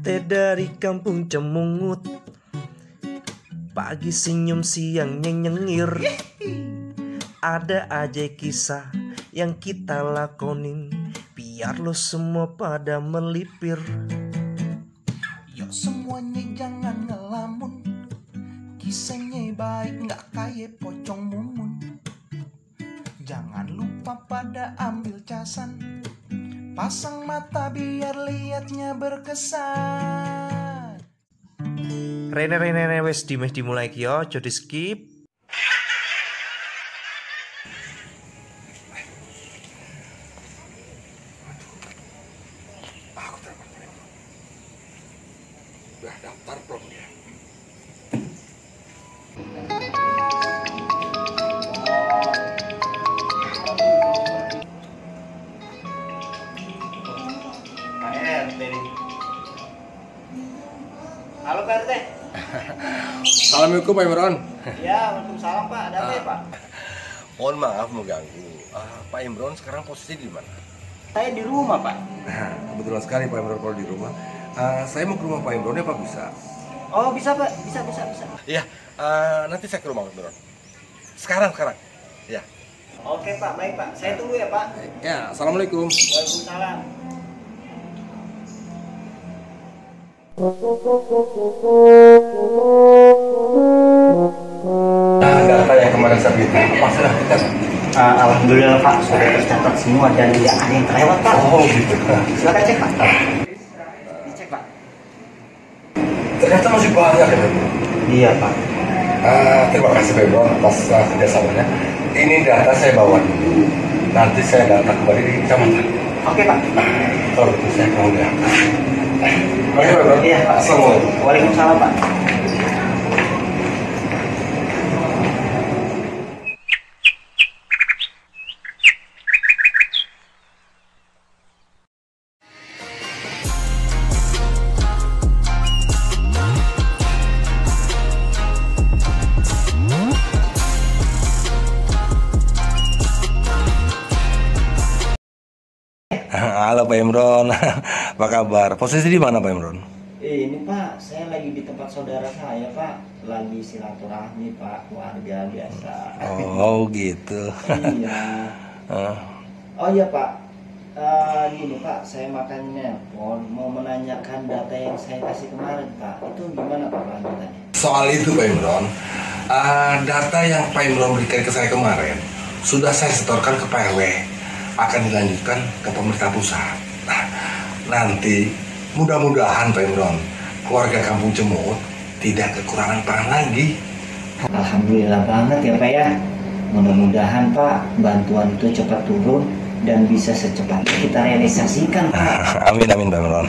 Teh dari kampung Cemungut, pagi senyum siang nyengir. Ada aja kisah yang kita lakonin, biar lo semua pada melipir. Yuk semuanya jangan ngelamun, kisahnya baik gak kayak pocong mumun. Jangan lupa pada ambil casan, pasang mata biar liatnya berkesan. Rene wes dimulai kyo, jadi skip. Aku telepon. Udah daftar belum dia? Halo Pak RT. Assalamualaikum Pak Imron. Ya, waalaikumsalam Pak. Ada apa ya Pak? Mohon maaf mengganggu. Pak Imron sekarang posisi di mana? Saya di rumah Pak. Kebetulan sekali Pak Imron kalau di rumah. Saya mau ke rumah Pak Imron, apa bisa? Oh bisa Pak, bisa. Iya, nanti saya ke rumah Pak Imron. Sekarang. Ya. Oke Pak, baik Pak. Saya tunggu ya Pak. Ya, assalamualaikum. Waalaikumsalam. Data yang kemarin saya bilang, apa sudah kita? Alhamdulillah Pak, sudah tercatat semua dan tidak ada yang terlewat Pak. Oh gitu. Silakan cek Pak. Dicek Pak. Ternyata masih banyak ya. Iya Pak. Terima kasih Pak Imron atas kerjasamanya. Ini data saya bawa dulu. Nanti saya data kembali di kecamatan. Oke Pak. Kalau begitu saya mau ya. Oke Pak Imron. Iya Pak. Assalamualaikum. Waalaikumsalam Pak. Halo Pak Imron, apa kabar? Posisi di mana Pak Imron? Ini Pak, saya lagi di tempat saudara saya Pak. Lagi silaturahmi Pak, keluarga biasa. Oh gitu. Iya. Oh iya Pak, gini Pak, saya makan nelpon mau menanyakan data yang saya kasih kemarin Pak. Itu gimana Pak lanjutannya? Soal itu Pak Imron, data yang Pak Imron berikan ke saya kemarin sudah saya setorkan ke Pak RW, akan dilanjutkan ke pemerintah pusat. Nah, nanti mudah-mudahan Pak Imron, keluarga kampung Cemut tidak kekurangan pangan lagi. Alhamdulillah banget ya Pak ya. Mudah-mudahan Pak bantuan itu cepat turun dan bisa secepatnya kita realisasikan Pak. Amin Pak Imron.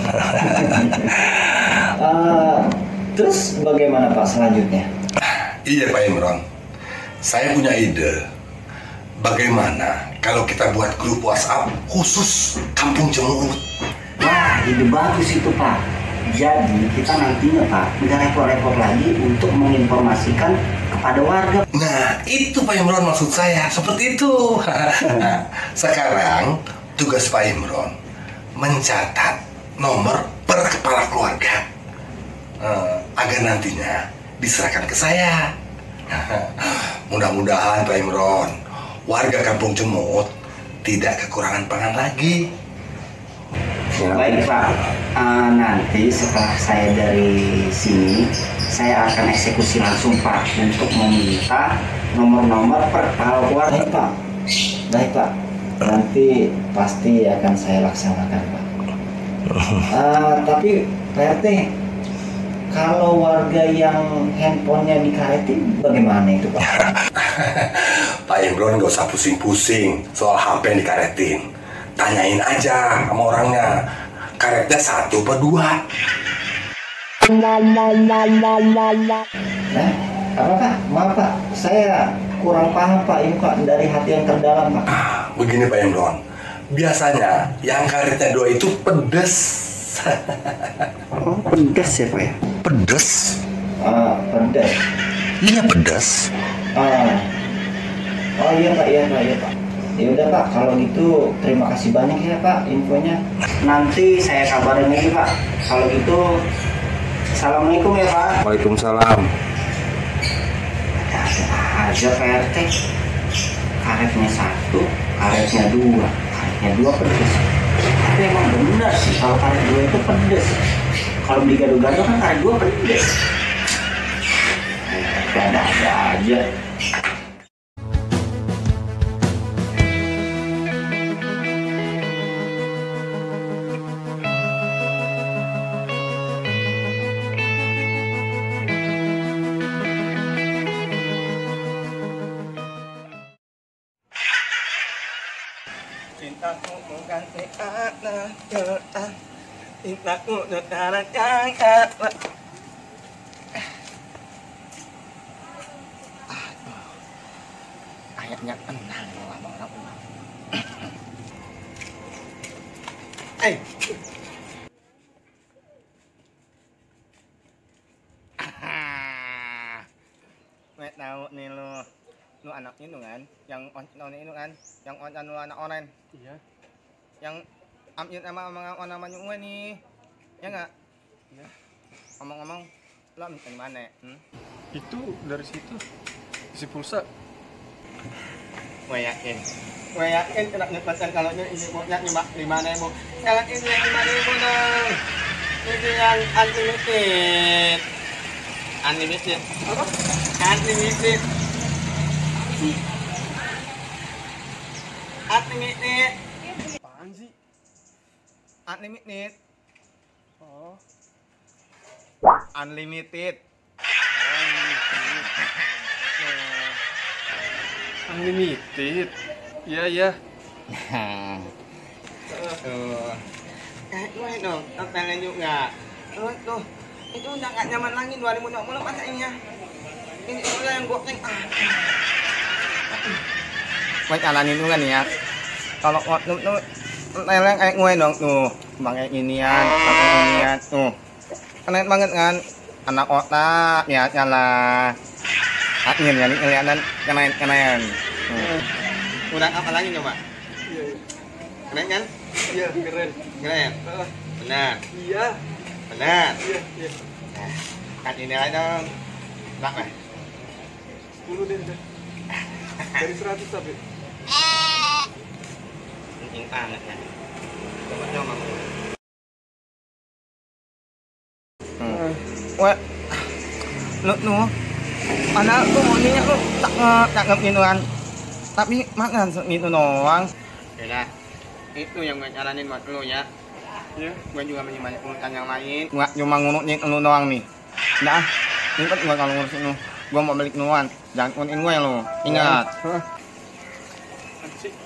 Terus bagaimana Pak selanjutnya? Iya Pak Imron, saya punya ide. Bagaimana kalau kita buat grup WhatsApp khusus kampung Cemut? Wah, ide bagus itu Pak. Jadi kita nantinya Pak nggak repot-repot lagi untuk menginformasikan kepada warga. Nah, itu Pak Imron maksud saya, seperti itu. Sekarang tugas Pak Imron mencatat nomor per kepala keluarga agar nantinya diserahkan ke saya. Mudah-mudahan Pak Imron, warga kampung Cemut tidak kekurangan pangan lagi. Baik Pak, nanti setelah saya dari sini, saya akan eksekusi langsung Pak untuk meminta nomor-nomor per kepala keluarga. Baik Pak, nanti pasti akan saya laksanakan Pak. Tapi Pak RT, kalau warga yang handphonenya dikaretin bagaimana itu Pak? Pak Imron nggak usah pusing-pusing soal HP yang dikaretin. Tanyain aja sama orangnya, karetnya 1 apa 2? Apa Pak? Maaf Pak, saya kurang paham Pak, ini Pak dari hati yang terdalam Pak. Begini Pak Imron, biasanya yang karetnya 2 itu pedes. Oh, pedas ya Pak ya? Pedes? Pedas. Iya pedes. Oh iya Pak, iya Pak. Ya udah Pak, kalau gitu terima kasih banyak ya Pak infonya. Nanti saya kabarin lagi Pak. Kalau gitu, assalamualaikum ya Pak. Waalaikumsalam. Ada aja Pak RT. Karetnya 1, karetnya 2, karetnya 2 pedes. Tapi emang benar sih kalau karet 2 itu pedes. Kalau beli gado-gado kan karet 2 pedes. Ada-ada aja. Cintaku bukan anak Quran, cintaku negara yang ada. Ayatnya tenang lama lama. Mẹ tahu nih lu anak itu kan, yang itu kan, yang anak online. Iya. Yang ambil namanya gue nih, ya nggak? Iya. Ngomong-ngomong, lo ambil dari mana? Itu dari situ isi pulsa. Gue yakin kena ngepaskan kalau ini buatnya di mana bu? Kalau ini yang 5.000 dong. Itu yang unlimited. Unlimited. Apa? Unlimited. Unlimited. Apaan sih? Unlimited. Oh, Unlimited. unlimited. Iya, iya. Tuh. Gue dong, pengen juga. Tuh, itu udah gak nyaman lagi 2020 pakainya. Ini udah yang gue pengen. Gue jalanin dulu kan ya. Kalau tuh leleng kayak gue dong tuh, pakai inian, tuh. Keren banget kan, anak otak ya lah. Admin ya, kelihatan keren. Udah apa lagi coba? Iya, Keren kan? iya, keren. Keren. Benar. Iya, Benar. iya, iya. Nah, kan ini aja dong. Berapa? 10 deh. Dari 100 tapi. Penting banget ya. Coba. Wah, lu mana tuh ininya lu tak ngepintuan. Tapi makan itu doang. Yaudah, itu yang gue jalanin buat lu ya. Iya. Gue juga masih banyak urusan yang lain. Gue cuma ngurusin lu doang nih. Dah, ribet gue kalau ngurusin lu. Gue mau balik duluan. Jangan ngurusin gue lu. Ingat. Apa sih?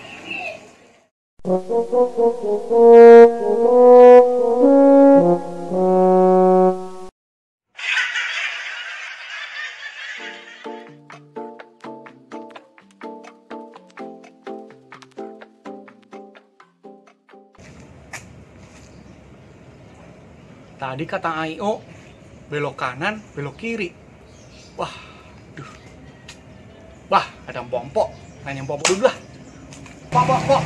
Tadi kata AIO belok kanan, belok kiri. Wah, duh. Wah, ada empok-empok. Nanya empok-empok dulu lah. Pok.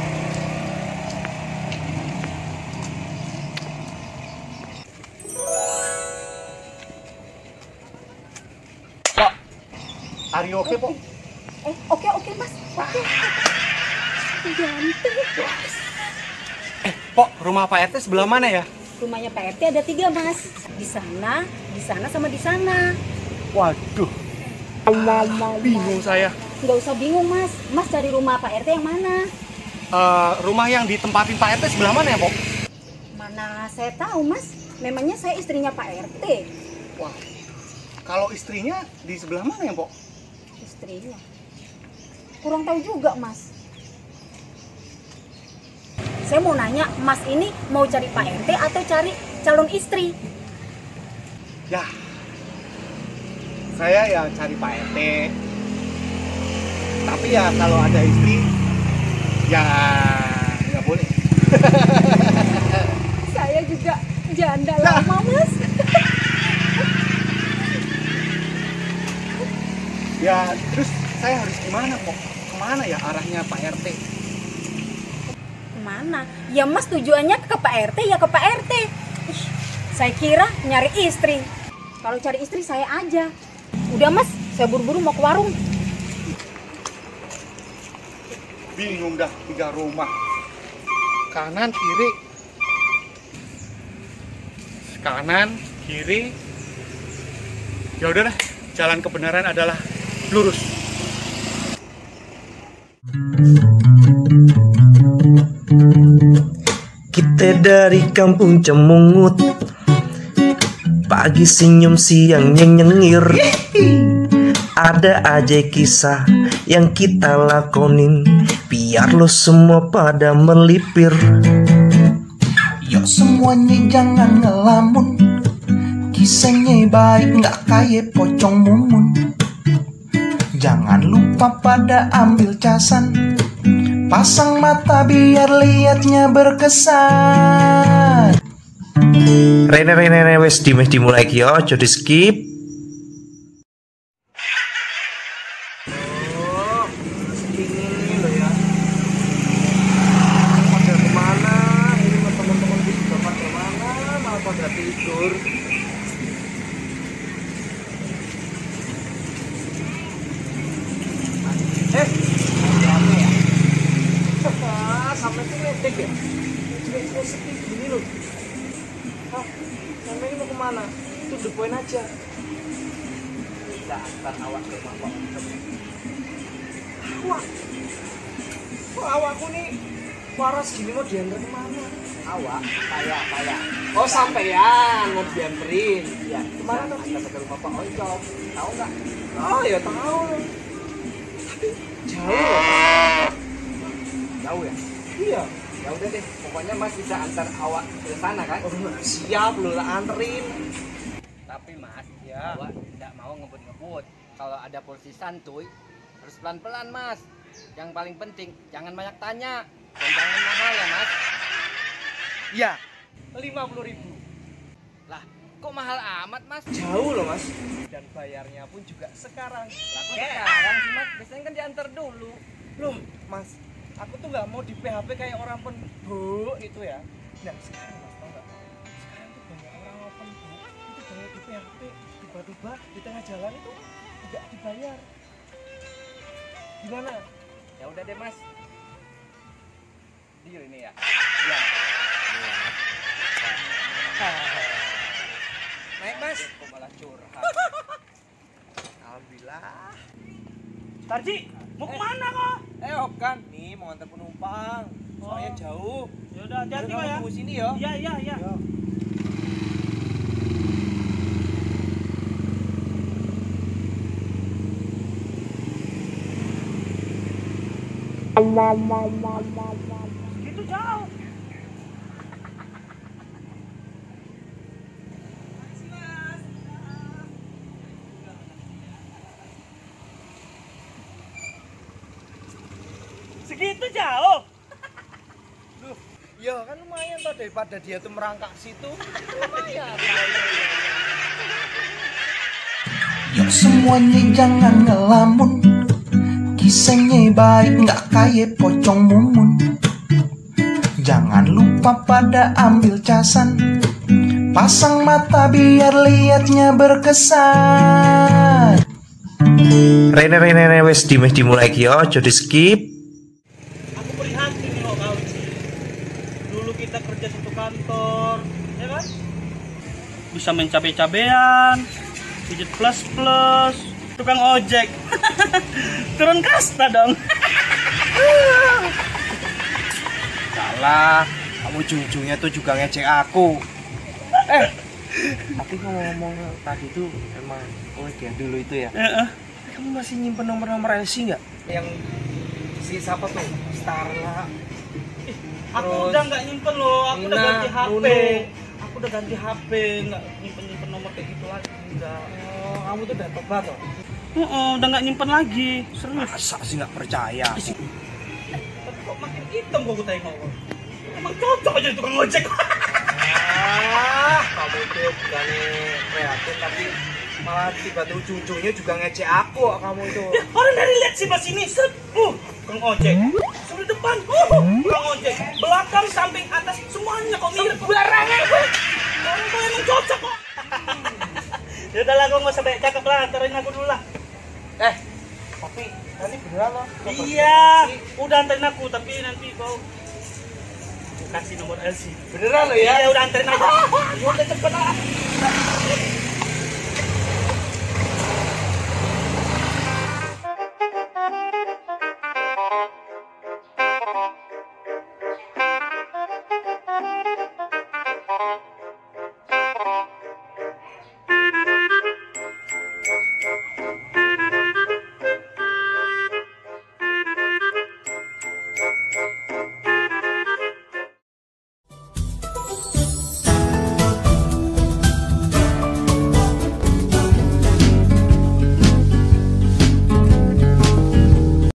Pak, are you okay, Pok? Oke mas, oke. Ganteng. Pok, rumah Pak RT sebelah mana ya? Rumahnya Pak RT ada 3 mas. Di sana, sama di sana. Waduh, bingung saya. Nggak usah bingung mas. Mas cari rumah Pak RT yang mana? Rumah yang ditempatin Pak RT sebelah mana ya, Pok? Mana saya tahu mas. Memangnya saya istrinya Pak RT. Wah, kalau istrinya di sebelah mana ya, Pok? Istrinya? Kurang tahu juga mas. Saya mau nanya, mas ini mau cari Pak RT atau cari calon istri? Ya, saya yang cari Pak RT. Tapi ya kalau ada istri, ya nggak boleh. Saya juga janda lama mas. Ya, terus saya harus gimana, Pok? Kemana kemana ya arahnya Pak RT? Kemana? Ya Mas tujuannya ke Pak RT ya ke Pak RT. Ih, saya kira nyari istri. Kalau cari istri saya aja. Udah Mas, saya buru-buru mau ke warung. Bingung dah 3 rumah. Kanan, kiri. Kanan, kiri. Ya udah dah, jalan kebenaran adalah lurus. Kita dari kampung Cemungut, pagi senyum siang nyengir. Ada aja kisah yang kita lakonin, biar lo semua pada melipir. Yuk semuanya jangan ngelamun, kisahnya baik nggak kayak pocong mumun. Jangan lupa pada ambil casan, pasang mata biar liatnya berkesan. Rene wes dimulai kyo, aja di skip. Ini loh ya. Pada kemana? Ini teman-teman di tempat kemana? Malah pada tidur. Apa ya? Sampai tuh ngedek ya? Cuma sepi gini loh. Sampai ini mau kemana? Itu depoin aja. Dasar awak ke bapak. Awak? Kok awakku nih waras gini mau diantar kemana? Awak? Kayak. Oh sampean mau dianterin? Iya. Kemana tadi? Kita ke rumah Pak Oncom. Tahu nggak? Oh ya tahu. Jauh loh. Jauh ya? Iya. Ya udah deh, pokoknya Mas bisa antar awak ke sana kan? Oh, siap lu lah anterin. Tapi Mas, ya. Awak tidak mau ngebut-ngebut. Kalau ada polisi santuy, harus pelan-pelan Mas. Yang paling penting jangan banyak tanya dan jangan mahal ya Mas. Iya. 50.000. Lah, kok mahal amat Mas? Jauh loh Mas. Dan bayarnya pun juga sekarang. Lah kok sekarang sih Mas? Biasanya kan diantar dulu. Loh, Mas, aku tuh nggak mau di PHP kayak orang penbuk itu ya. Nah sekarang Mas tau nggak? Sekarang tuh banyak orang penbuk itu banyak di PHP. Tiba-tiba di tengah jalan itu nggak dibayar. Gimana? Ya udah deh Mas. Deal ini ya. Ya. Naik Mas. Kok malah curhat. Alhamdulillah. Tarji, mau kemana kok? Kan nih mau antar penumpang. Soalnya jauh. Ya udah hati-hati kok ya. Tunggu sini ya. Iya. Gitu jauh. Segitu jauh. Duh, ya kan lumayan toh daripada dia tuh merangkak situ. Lumayan. Yuk semuanya jangan ngelamun, kisahnya baik nggak kayak pocong mumun. Jangan lupa pada ambil casan, pasang mata biar liatnya berkesan. Rene wes dimulai kyo, aja di skip. Aku prihatin nih kok kau. Dulu kita kerja satu kantor, ya kan? Bisa main cabe-cabean, pijit plus, tukang ojek. Turun kasta dong. Salah, kamu ujung-ujungnya tuh juga ngecek aku. Tapi ngomong tadi tuh emang dia dulu itu ya. Kamu masih nyimpen nomor-nomor LC nggak? Yang si siapa tuh? Starla. Aku udah nggak nyimpen loh, aku udah Nina, ganti HP. Nuno. Aku udah ganti HP, nggak nyimpen nomor kayak gitu lagi. Enggak. Oh, kamu tuh udah tobat loh. Udah nggak nyimpen lagi, serius. Masa sih nggak percaya? Tapi kok makin hitam kok aku tengok. Emang cocok aja tukang ojek. Kamu tuh bukannya kreatif tapi Malah tiba tuh ujung-ujungnya juga ngecek aku kamu itu. Ya, orang dari lihat sih mas ini, set, Kang ojek, sampai depan, Kang ojek, belakang, samping, atas, semuanya kok mirip. Barangan gue, orang tuh emang cocok kok. Ya udah lah, gue nggak sampai cakep lah, antarin aku dulu lah. Tapi tadi beneran loh. Iya, udah antarin aku, tapi nanti kau kasih nomor LC. Beneran lo ya? Iya, udah antarin aja. Udah cepet lah.